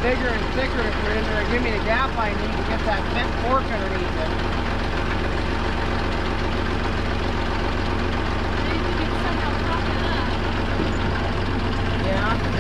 bigger and thicker to put in there to give me the gap I need to get that bent fork underneath it. Yeah.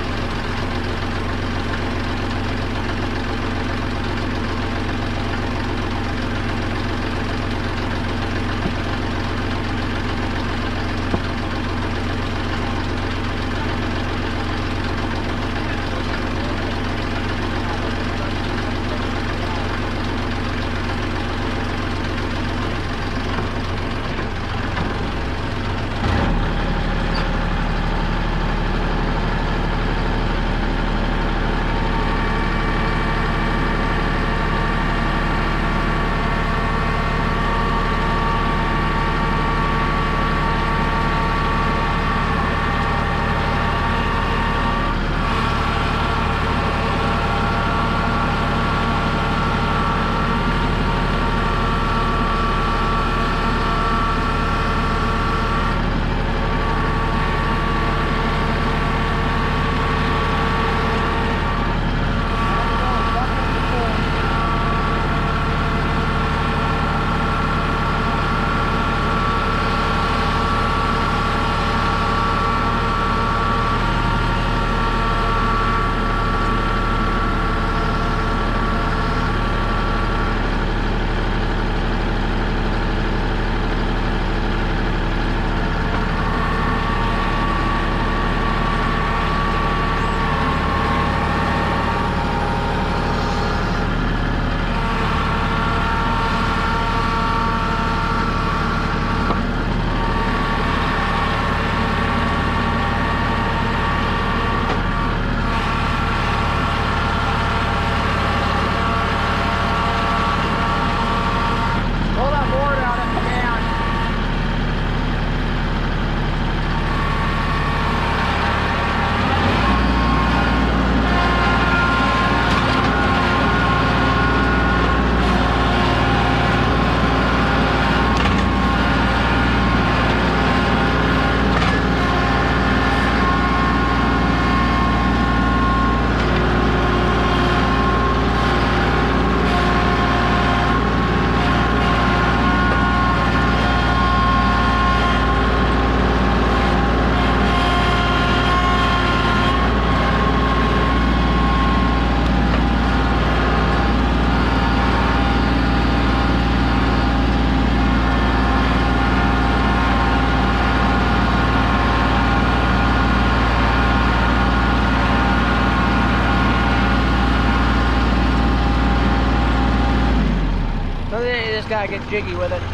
Gotta get jiggy with it.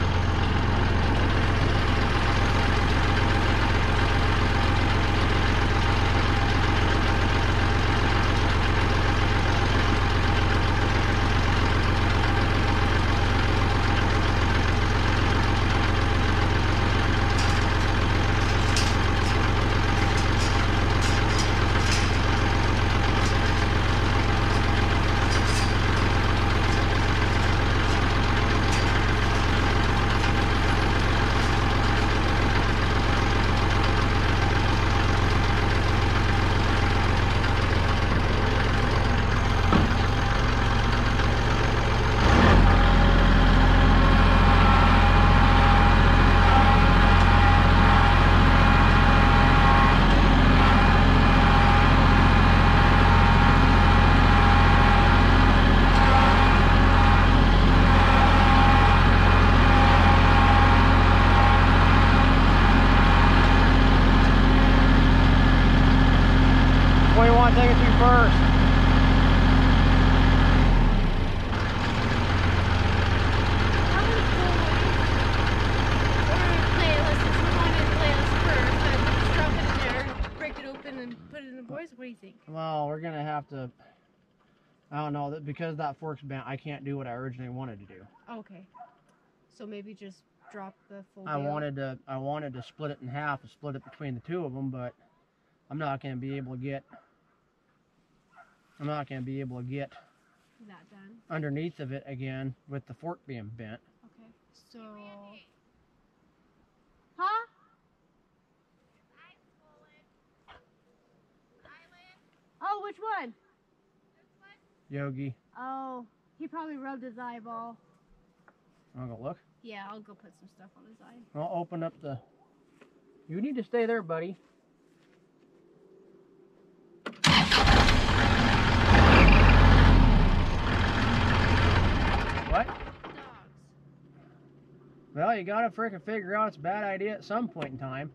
Take it through first. What do you think? Well, we're gonna have to. I don't know, that because that fork's bent, I can't do what I originally wanted to do. Okay. So maybe just drop the full. I wanted to split it in half and split it between the two of them, but I'm not gonna be able to get. that done underneath of it again with the fork being bent. Okay. So. Huh? Oh, which one? Yogi. Oh, he probably rubbed his eyeball. I'll go look. Yeah, I'll go put some stuff on his eye. I'll open up the... You need to stay there, buddy. What? Dogs. Well, you gotta frickin' figure out it's a bad idea at some point in time.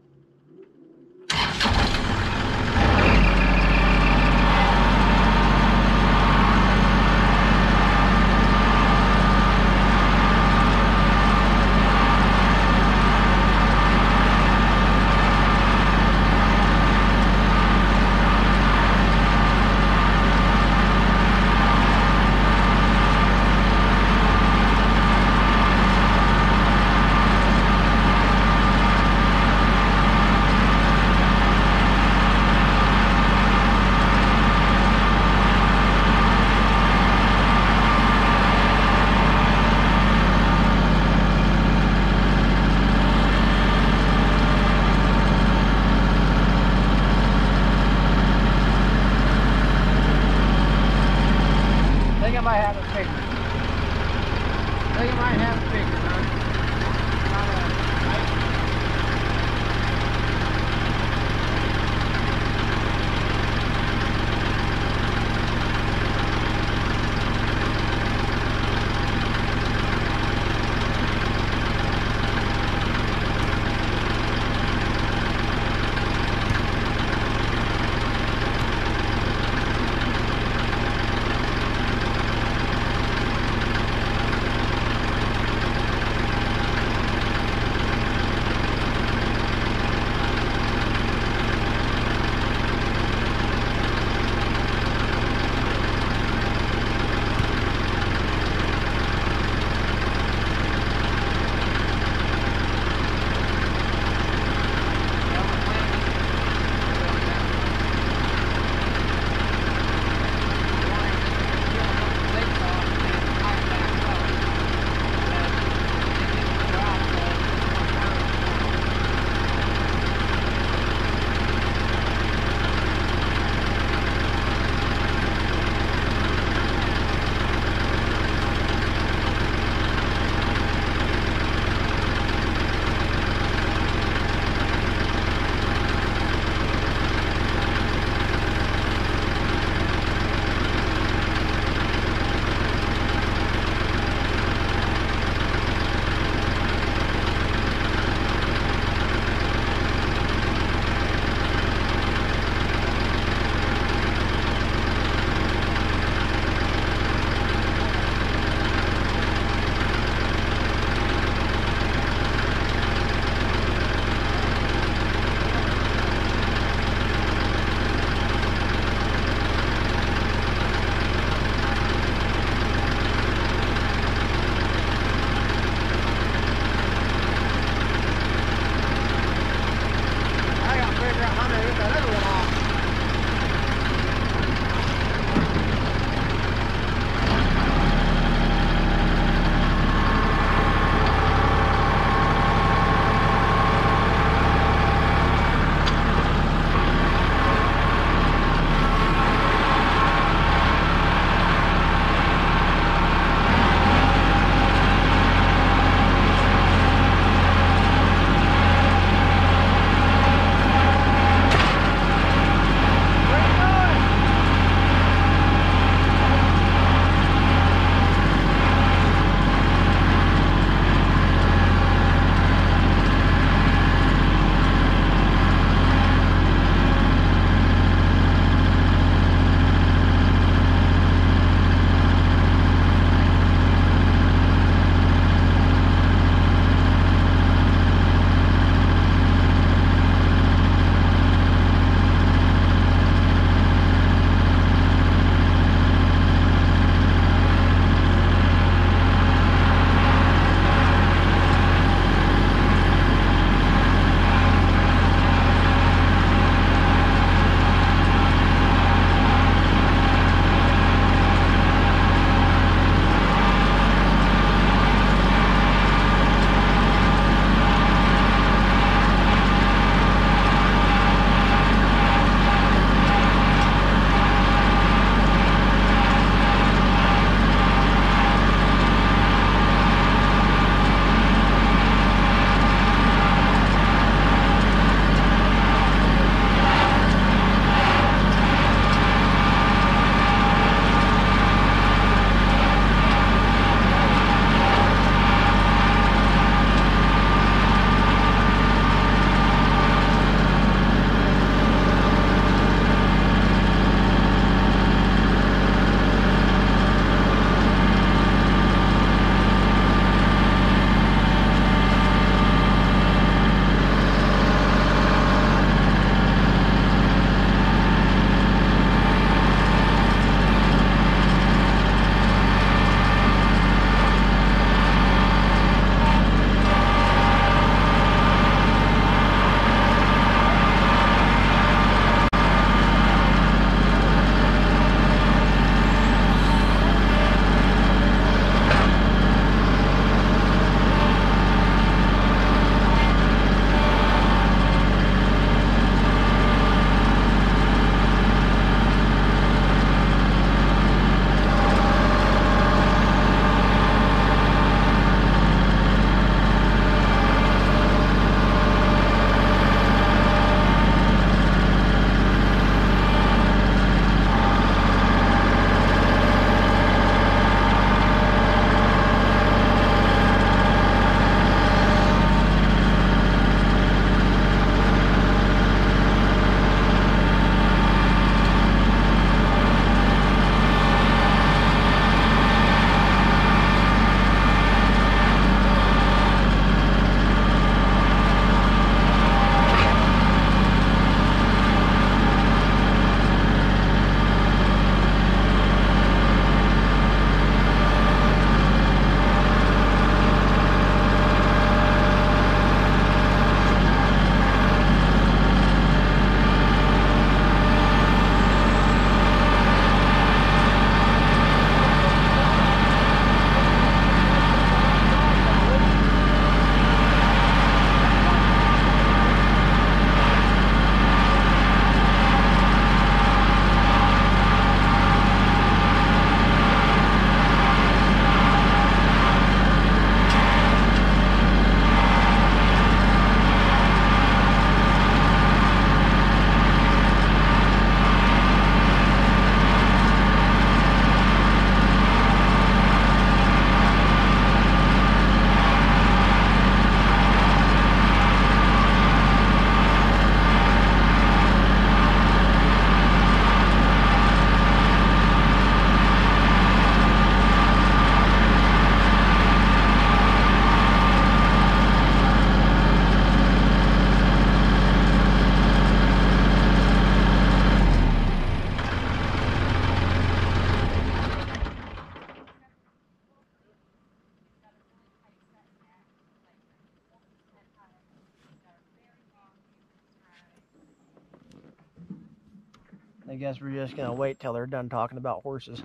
I guess we're just gonna wait till they're done talking about horses.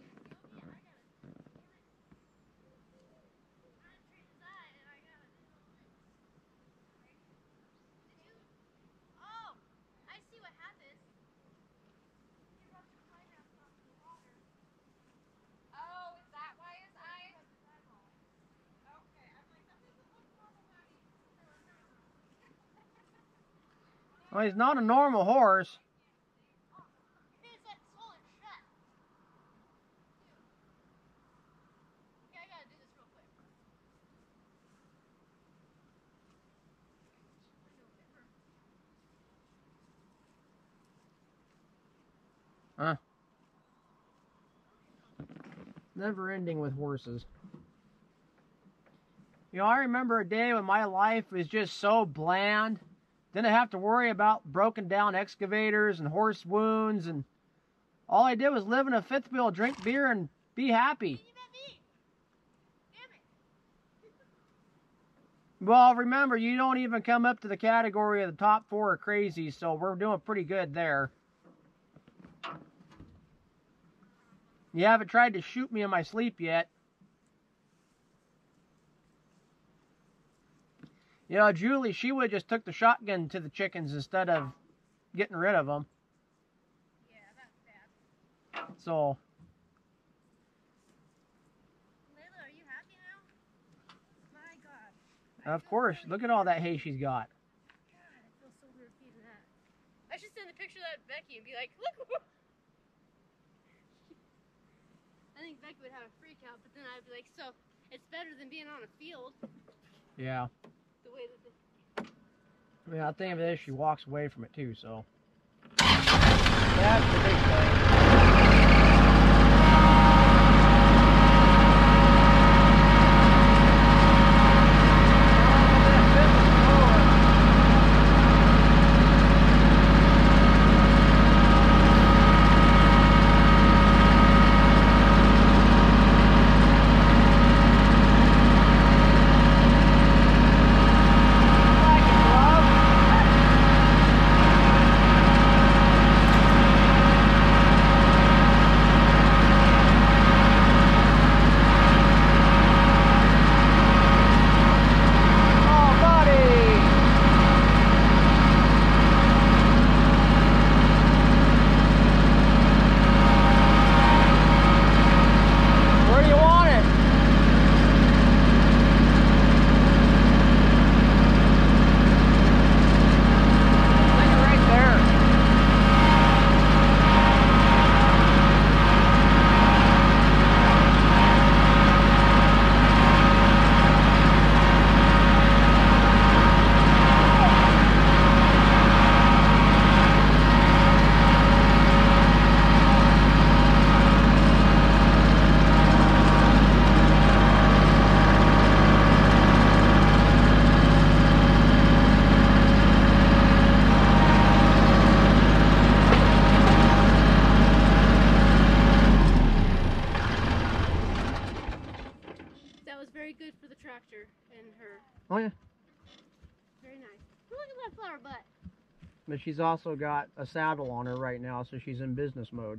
Well, he's not a normal horse. Huh? Never ending with horses. You know, I remember a day when my life was just so bland. Didn't have to worry about broken down excavators and horse wounds, and all I did was live in a fifth wheel, drink beer, and be happy. Well, remember, you don't even come up to the category of the top 4 crazy, so we're doing pretty good there. You haven't tried to shoot me in my sleep yet. You know, Julie, she would have just took the shotgun to the chickens instead of getting rid of them. Yeah, that's bad. So. Layla, are you happy now? My God. Of course, look at all that hay she's got. God, I feel so weird feeding that. I should send a picture of that to Becky and be like, look. I think Becky would have a freak out, but then I'd be like, so it's better than being on a field. Yeah. The way that I mean, I think of this, she walks away from it too, so. That's the big thing. Oh yeah. Very nice. Look at that flower butt. But she's also got a saddle on her right now, so she's in business mode.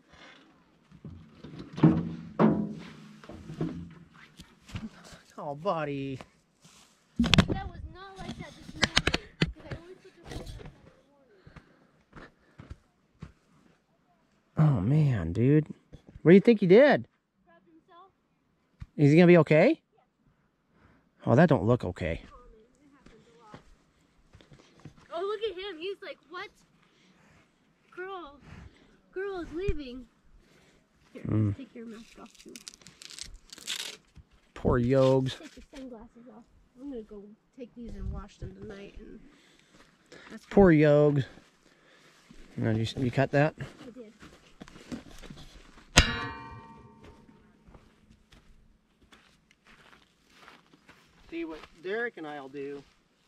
Oh, buddy. That was not like that this morning. Because I always put this in the morning. Oh, man, dude. What do you think he did? Grabbed himself. Is he going to be okay? Oh, that don't look okay. Oh, look at him. He's like, what? Girl is leaving. Here, take your mask off too. Poor Yogs. Take your sunglasses off. I'm gonna go take these and wash them tonight. And that's Poor Yogs. No, you cut that? I did. See what Derek and I'll do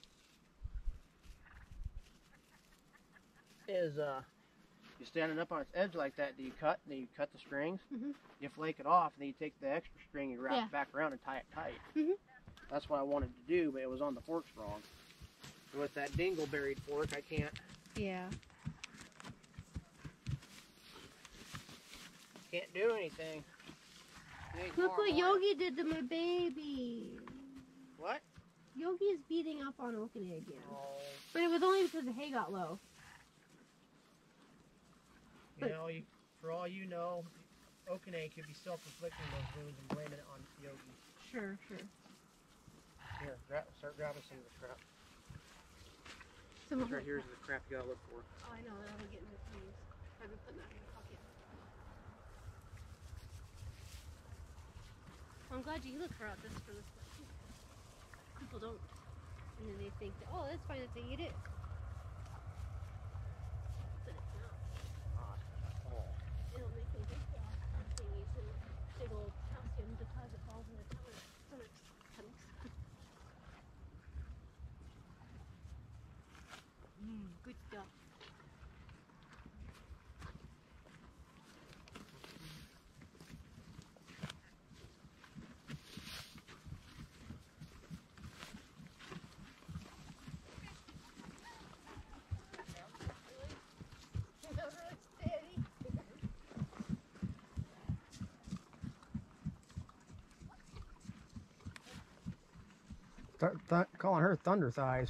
is you standing up on its edge like that, do you cut and then you cut the strings, you flake it off, and then you take the extra string, you wrap it back around and tie it tight. That's what I wanted to do, but it was on the forks wrong. With that dingleberry fork, I can't. Yeah. Can't do anything. Look what Yogi did to my baby. What? Yogi is beating up on Okane again. Oh. But it was only because the hay got low. You know, for all you know, Okane could be self-inflicting those wounds and blaming it on Yogi. Sure. Here, start grabbing some of the crap. Some Right here's the crap you gotta look for. Oh, I know. That'll get in the trees. I've been putting that in my pocket. I'm glad you look for this for this stuff. People don't. And then they think that, oh, that's fine if they eat it. But it's not. Not at all. It'll make them big thingies and big old calcium deposit falls in the stomachs. Good stuff. Start calling her Thunder Thighs.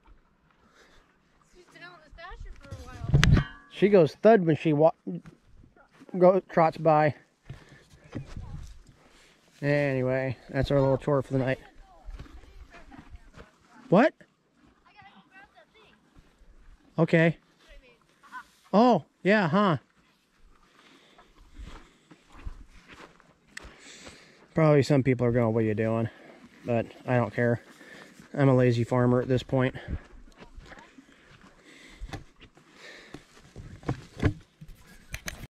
She's been out in the stasher for a while. She goes thud when she trots by. Anyway, that's our little chore for the night. What? I gotta go grab that thing. Okay. Oh, yeah, huh? Probably some people are going, what are you doing? But I don't care. I'm a lazy farmer at this point.